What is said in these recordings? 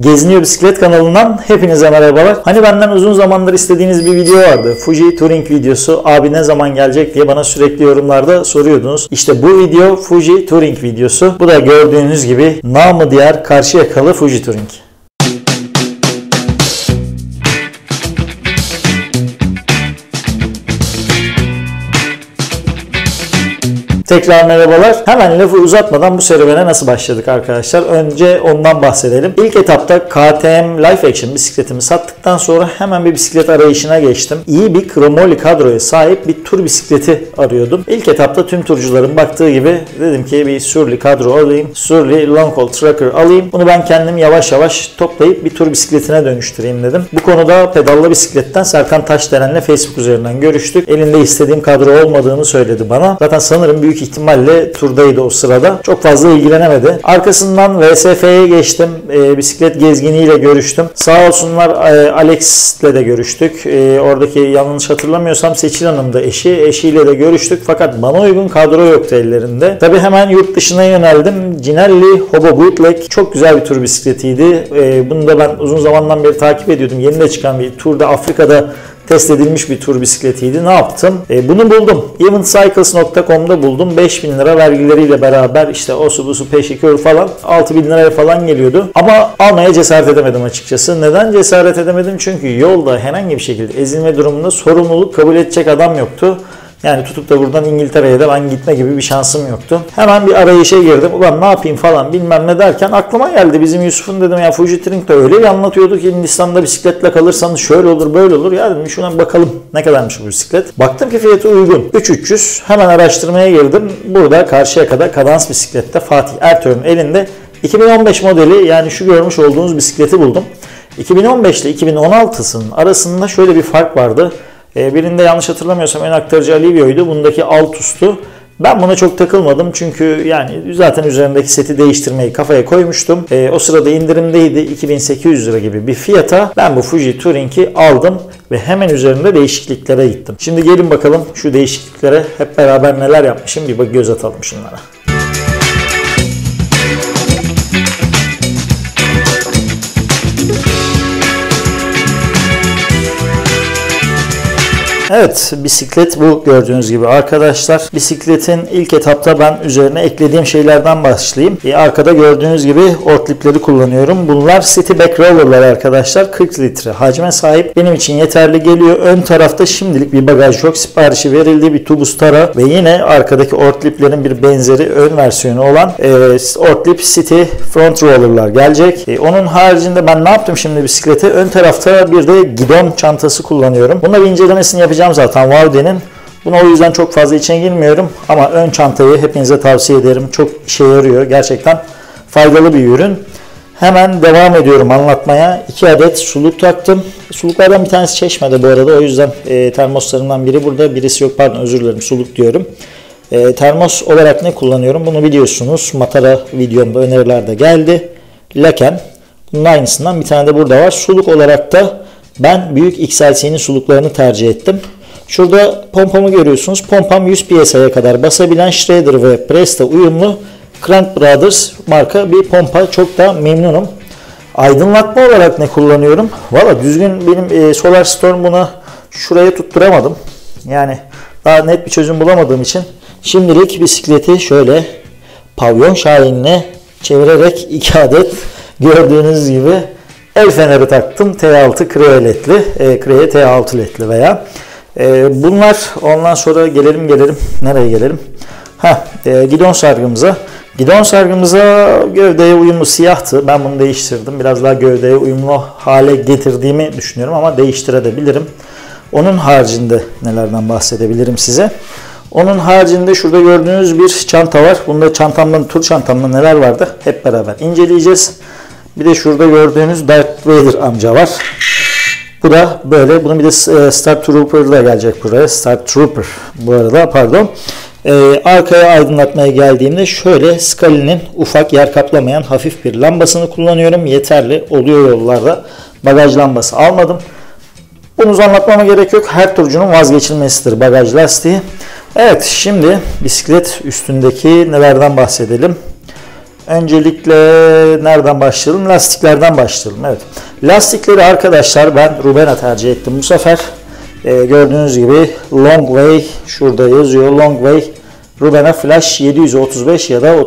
Geziniyor Bisiklet kanalından hepinize merhabalar. Hani benden uzun zamandır istediğiniz bir video vardı. Fuji Touring videosu. Abi ne zaman gelecek diye bana sürekli yorumlarda soruyordunuz. İşte bu video Fuji Touring videosu. Bu da gördüğünüz gibi namı diğer Karşıyakalı Fuji Touring. Tekrar merhabalar. Hemen lafı uzatmadan bu serüvene nasıl başladık arkadaşlar? Önce ondan bahsedelim. İlk etapta KTM Life Action bisikletimi sattıktan sonra hemen bir bisiklet arayışına geçtim. İyi bir kromoli kadroya sahip bir tur bisikleti arıyordum. İlk etapta tüm turcuların baktığı gibi dedim ki bir Surly kadro alayım. Surly Long Haul Tracker alayım. Bunu ben kendim yavaş yavaş toplayıp bir tur bisikletine dönüştüreyim dedim. Bu konuda pedallı bisikletten Serkan Taşderen'le Facebook üzerinden görüştük. Elinde istediğim kadro olmadığını söyledi bana. Zaten sanırım büyük ihtimalle turdaydı o sırada. Çok fazla ilgilenemedi. Arkasından VSF'ye geçtim. Bisiklet gezginiyle görüştüm. Sağ olsunlar Alex'le de görüştük. Oradaki yanlış hatırlamıyorsam Seçil Hanım da eşi. Eşiyle de görüştük. Fakat bana uygun kadro yoktu ellerinde. Tabi hemen yurt dışına yöneldim. Cinelli Hobo Bootleg çok güzel bir tur bisikletiydi. Bunu da ben uzun zamandan beri takip ediyordum. Yeni de çıkan bir turda Afrika'da test edilmiş bir tur bisikletiydi. Ne yaptım? Bunu buldum. Eventcycles.com'da buldum. 5.000 lira vergileriyle beraber işte osu busu peşikör falan 6.000 liraya falan geliyordu. Ama almaya cesaret edemedim açıkçası. Neden cesaret edemedim? Çünkü yolda herhangi bir şekilde ezilme durumunda sorumluluk kabul edecek adam yoktu. Yani tutup da buradan İngiltere'ye de ben gitme gibi bir şansım yoktu. Hemen bir arayışa girdim. Ulan ne yapayım falan bilmem ne derken aklıma geldi. Bizim Yusuf'un dedim ya Fuji Touring'de öyle bir anlatıyordu ki Hindistan'da bisikletle kalırsanız şöyle olur böyle olur. Ya dedim şuna bakalım ne kadarmış bu bisiklet. Baktım ki fiyatı uygun. 3.300. Hemen araştırmaya girdim. Burada Karşıyaka'da Kadans bisiklette Fatih Ertuğrul'un elinde 2015 modeli yani şu görmüş olduğunuz bisikleti buldum. 2015 ile 2016'sının arasında şöyle bir fark vardı. Birinde yanlış hatırlamıyorsam ön aktarıcı Alivio'ydu. Bundaki Altus'tu. Ben buna çok takılmadım çünkü yani zaten üzerindeki seti değiştirmeyi kafaya koymuştum. O sırada indirimdeydi. 2800 lira gibi bir fiyata ben bu Fuji Touring'i aldım ve hemen üzerinde değişikliklere gittim. Şimdi gelin bakalım şu değişikliklere hep beraber neler yapmışım bir göz atalım şunlara. Evet, bisiklet bu gördüğünüz gibi arkadaşlar. Bisikletin ilk etapta ben üzerine eklediğim şeylerden başlayayım. Arkada gördüğünüz gibi Ortlipp'leri kullanıyorum. Bunlar City Back Roller'lar arkadaşlar. 40 litre hacme sahip. Benim için yeterli geliyor. Ön tarafta şimdilik bir bagaj yok. Siparişi verildi. Bir Tubus Tara ve yine arkadaki Ortlipp'lerin bir benzeri ön versiyonu olan Ortlip City Front Roller'lar gelecek. Onun haricinde ben ne yaptım şimdi bisiklete? Ön tarafta bir de gidon çantası kullanıyorum. Bununla bir incelemesini yapacağım zaten Vaude'nin. Buna o yüzden çok fazla içine girmiyorum ama ön çantayı hepinize tavsiye ederim. Çok işe yarıyor. Gerçekten faydalı bir ürün. Hemen devam ediyorum anlatmaya. 2 adet suluk taktım. Suluklardan bir tanesi Çeşme'de bu arada. O yüzden termoslarımdan biri burada. Birisi yok pardon özür dilerim suluk diyorum. Termos olarak ne kullanıyorum? Bunu biliyorsunuz. Matara videomda önerilerde geldi. Laken. Bunun aynısından bir tane de burada var. Suluk olarak da ben büyük XLC'nin suluklarını tercih ettim. Şurada pompamı görüyorsunuz. Pompam 100 psi'ye kadar basabilen Schrader ve Presta uyumlu Crank Brothers marka bir pompa. Çok da memnunum. Aydınlatma olarak ne kullanıyorum? Valla düzgün benim Solar Storm buna şuraya tutturamadım. Yani daha net bir çözüm bulamadığım için şimdilik bisikleti şöyle pavyon şahinine çevirerek 2 adet gördüğünüz gibi el feneri taktım. T6 Cree ledli. Cree T6 ledli veya. Bunlar ondan sonra gelelim. Nereye gelelim? Gidon sargımıza. Gidon sargımıza gövdeye uyumlu siyahtı. Ben bunu değiştirdim. Biraz daha gövdeye uyumlu hale getirdiğimi düşünüyorum ama değiştirebilirim. Onun haricinde nelerden bahsedebilirim size? Onun haricinde şurada gördüğünüz bir çanta var. Bunda tur çantamda neler vardı? Hep beraber inceleyeceğiz. Bir de şurada gördüğünüz Darth Vader amca var. Bu da böyle. Bunun bir de Star Trooper da gelecek buraya. Star Trooper bu arada pardon. Arkaya aydınlatmaya geldiğimde şöyle Scully'nin ufak yer kaplamayan hafif bir lambasını kullanıyorum. Yeterli oluyor yollarda. Bagaj lambası almadım. Bunu anlatmama gerek yok. Her turcunun vazgeçilmesidir bagaj lastiği. Evet şimdi bisiklet üstündeki nelerden bahsedelim. Öncelikle nereden başlayalım? Lastiklerden başlayalım. Evet. Lastikleri arkadaşlar ben Rubena tercih ettim bu sefer. Gördüğünüz gibi Longway şurada yazıyor. Longway Rubena Flash 735 ya da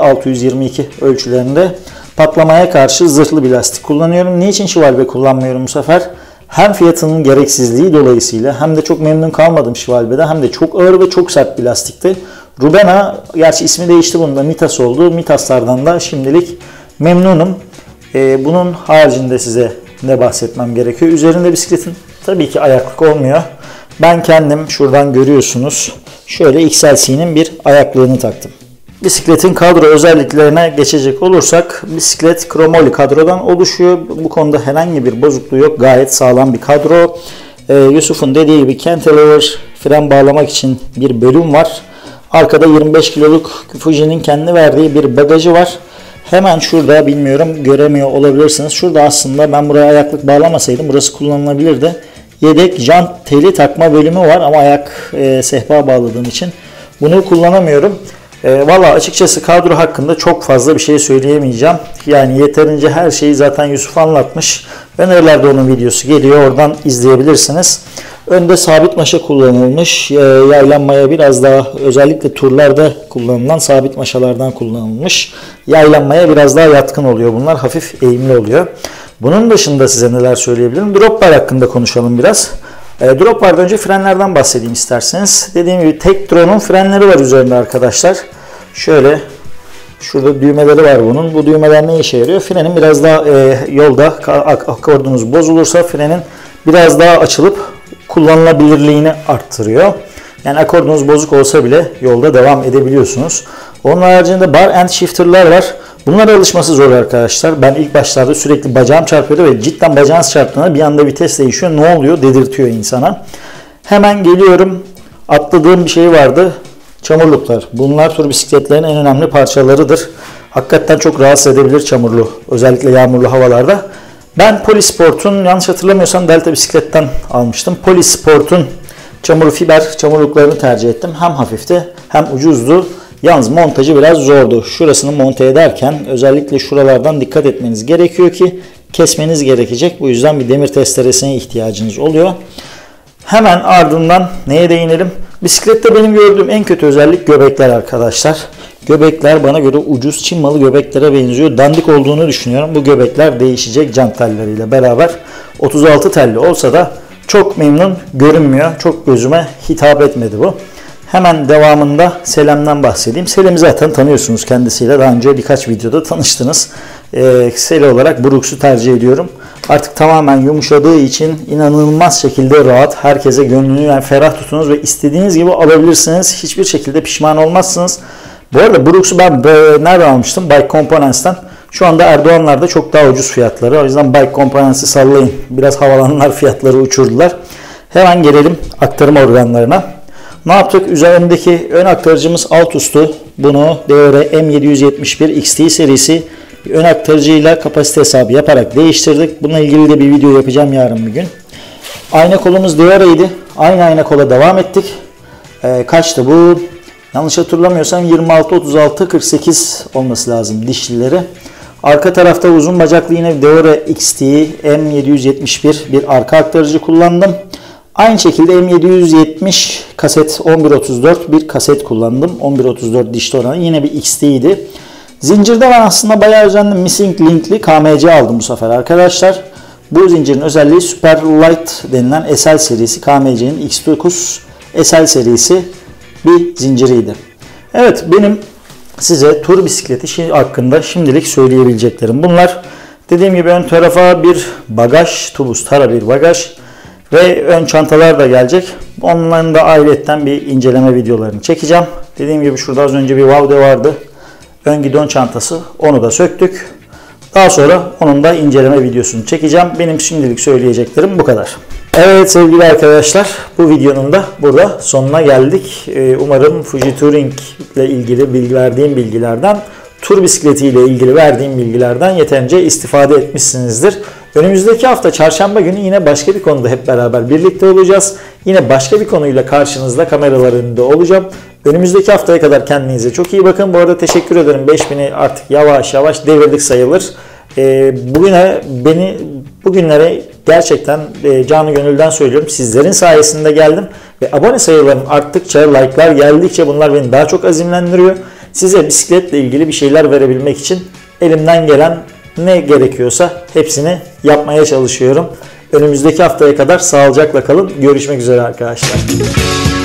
37-622 ölçülerinde patlamaya karşı zırhlı bir lastik kullanıyorum. Niçin Schwalbe kullanmıyorum bu sefer? Hem fiyatının gereksizliği dolayısıyla hem de çok memnun kalmadım Schwalbe'de, hem de çok ağır ve çok sert bir lastikti. Rubena, gerçi ismi değişti, bunda Mitas oldu. Mitaslardan da şimdilik memnunum. Bunun haricinde size ne bahsetmem gerekiyor? Üzerinde bisikletin tabii ki ayaklık olmuyor. Ben kendim şuradan görüyorsunuz şöyle XLC'nin bir ayaklığını taktım. Bisikletin kadro özelliklerine geçecek olursak bisiklet kromoli kadrodan oluşuyor. Bu konuda herhangi bir bozukluğu yok. Gayet sağlam bir kadro. Yusuf'un dediği gibi cantilever fren bağlamak için bir bölüm var. Arkada 25 kiloluk Fuji'nin kendi verdiği bir bagajı var. Hemen şurada, bilmiyorum göremiyor olabilirsiniz. Şurada aslında ben buraya ayaklık bağlamasaydım burası kullanılabilirdi. Yedek jant teli takma bölümü var ama ayak sehpa bağladığım için bunu kullanamıyorum. Valla açıkçası kadro hakkında çok fazla bir şey söyleyemeyeceğim. Yani yeterince her şeyi zaten Yusuf anlatmış. Önerilerde onun videosu geliyor. Oradan izleyebilirsiniz. Önde sabit maşa kullanılmış. Yaylanmaya biraz daha, özellikle turlarda kullanılan sabit maşalardan kullanılmış. Yaylanmaya biraz daha yatkın oluyor bunlar. Hafif eğimli oluyor. Bunun dışında size neler söyleyebilirim? Drop bar hakkında konuşalım biraz. Drop bar'dan önce frenlerden bahsedeyim isterseniz. Dediğim gibi Tektron'un frenleri var üzerinde arkadaşlar. Şöyle şurada düğmeleri var bunun. Bu düğmeler ne işe yarıyor? Frenin biraz daha yolda akordunuz bozulursa frenin biraz daha açılıp kullanılabilirliğini arttırıyor. Yani akordunuz bozuk olsa bile yolda devam edebiliyorsunuz. Onun haricinde bar and shifter'lar var. Bunlara alışması zor arkadaşlar. Ben ilk başlarda sürekli bacağım çarpıyordu ve cidden bacağınız çarptığında bir anda vites değişiyor. Ne oluyor? Dedirtiyor insana. Hemen geliyorum. Atladığım bir şey vardı. Çamurluklar. Bunlar tur bisikletlerin en önemli parçalarıdır. Hakikaten çok rahatsız edebilir çamurlu. Özellikle yağmurlu havalarda. Ben Polisport'un, yanlış hatırlamıyorsam Delta bisikletten almıştım. Polisport'un çamur fiber çamurluklarını tercih ettim. Hem hafifti hem ucuzdu. Yalnız montajı biraz zordu. Şurasını monte ederken özellikle şuralardan dikkat etmeniz gerekiyor ki kesmeniz gerekecek. Bu yüzden bir demir testeresine ihtiyacınız oluyor. Hemen ardından neye değinelim? Bisiklette benim gördüğüm en kötü özellik göbekler arkadaşlar. Göbekler bana göre ucuz Çin malı göbeklere benziyor. Dandik olduğunu düşünüyorum. Bu göbekler değişecek jant telleriyle beraber. 36 telli olsa da çok memnun görünmüyor. Çok gözüme hitap etmedi bu. Hemen devamında Selem'den bahsedeyim. Selem'i zaten tanıyorsunuz, kendisiyle daha önce birkaç videoda tanıştınız. Sele olarak Brooks'u tercih ediyorum. Artık tamamen yumuşadığı için inanılmaz şekilde rahat. Herkese gönlünü yani ferah tutunuz ve istediğiniz gibi alabilirsiniz. Hiçbir şekilde pişman olmazsınız. Bu arada Brooks'u ben nereden almıştım? Bike Components'ten. Şu anda Erdoğanlar'da çok daha ucuz fiyatları. O yüzden Bike Components'i sallayın. Biraz havalanlar, fiyatları uçurdular. Hemen gelelim aktarım organlarına. Ne yaptık? Üzerindeki ön aktarıcımız Altus'tu. Bunu DOR M771 XT serisi ön aktarıcıyla kapasite hesabı yaparak değiştirdik. Bununla ilgili de bir video yapacağım yarın bir gün. Ayna kolumuz DOR'ydi. Aynı ayna kola devam ettik. Kaçtı bu? Yanlış hatırlamıyorsam 26, 36, 48 olması lazım dişlileri. Arka tarafta uzun bacaklı yine DOR XT M771 bir arka aktarıcı kullandım. Aynı şekilde M770 kaset 1134 bir kaset kullandım. 1134 dişli oranı yine bir XT'ydi. Zincirde ben aslında bayağı özendim. Missing Link'li KMC aldım bu sefer arkadaşlar. Bu zincirin özelliği Super Light denilen SL serisi, KMC'nin X9 SL serisi bir zinciriydi. Evet, benim size tur bisikleti hakkında şimdilik söyleyebileceklerim bunlar. Dediğim gibi ön tarafa bir bagaj, Tubus Tara bir bagaj ve ön çantalar da gelecek. Onların da ayrıyetten bir inceleme videolarını çekeceğim. Dediğim gibi şurada az önce bir Vaude vardı. Ön gidon çantası, onu da söktük. Daha sonra onun da inceleme videosunu çekeceğim. Benim şimdilik söyleyeceklerim bu kadar. Evet sevgili arkadaşlar, bu videonun da burada sonuna geldik. Umarım Fuji Touring ile ilgili verdiğim bilgilerden, tur bisikleti ile ilgili verdiğim bilgilerden yeterince istifade etmişsinizdir. Önümüzdeki hafta çarşamba günü yine başka bir konuda hep beraber birlikte olacağız. Yine başka bir konuyla karşınızda kameralar önünde olacağım. Önümüzdeki haftaya kadar kendinize çok iyi bakın. Bu arada teşekkür ederim. 5000'i artık yavaş yavaş devirdik sayılır. Bugünlere gerçekten canı gönülden söylüyorum. Sizlerin sayesinde geldim. Ve abone sayılarım arttıkça, like'lar geldikçe bunlar beni daha çok azimlendiriyor. Size bisikletle ilgili bir şeyler verebilmek için elimden gelen ne gerekiyorsa hepsini yapmaya çalışıyorum. Önümüzdeki haftaya kadar sağlıcakla kalın. Görüşmek üzere arkadaşlar.